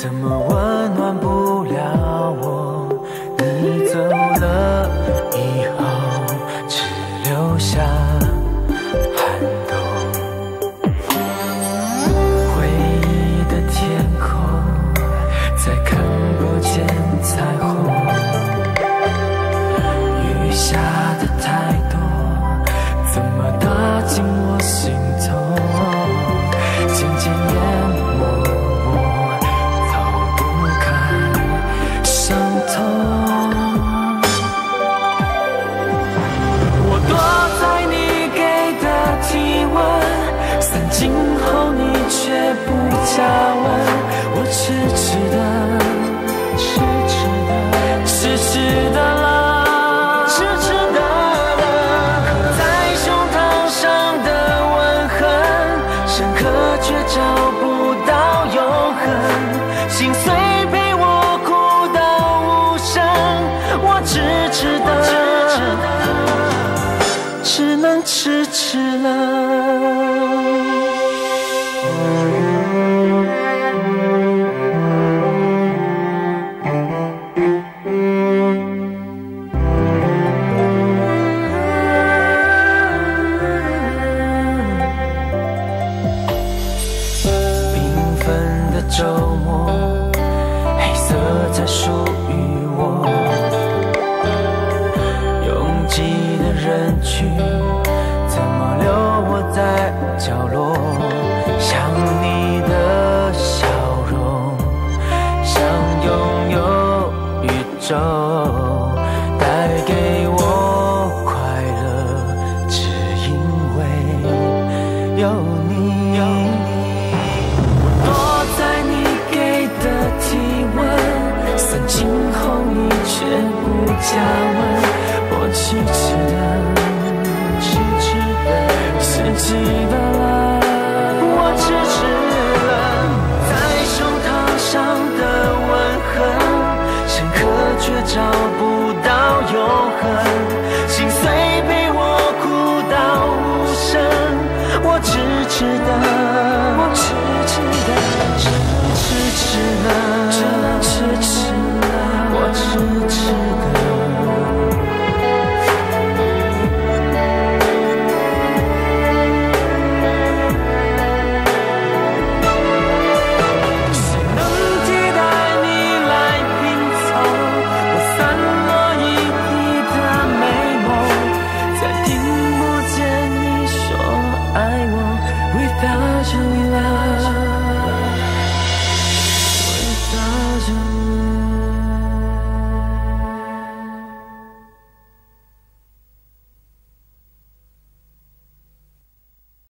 怎么温暖不了我？你走了以后，只留下寒冬。回忆的天空，再看不见彩虹。雨下的太多，怎么打进我心头？渐渐淹没我，逃不开伤痛。我躲在你给的体温，散尽后你却不加温。我痴痴的，痴痴的了，痴痴的了。刻在胸膛上的吻痕，深刻却找不到永恒。心碎陪我哭到无声，我痴痴的，只能痴痴了。周末，黑色才属于我。拥挤的人群，怎么留我在角落？想你的笑容，想拥有宇宙，带给我快乐，只因为有你。散尽后你却不加温，我痴痴的，痴痴的了，我痴痴了。在胸膛上的吻痕，深刻却找不到永恒。心碎陪我哭到无声，我痴痴的，我痴痴的，痴痴的，痴痴的，我痴痴的。谁能替代你来拼凑我散落一地的美梦？再听不见你说爱我 ，Without you。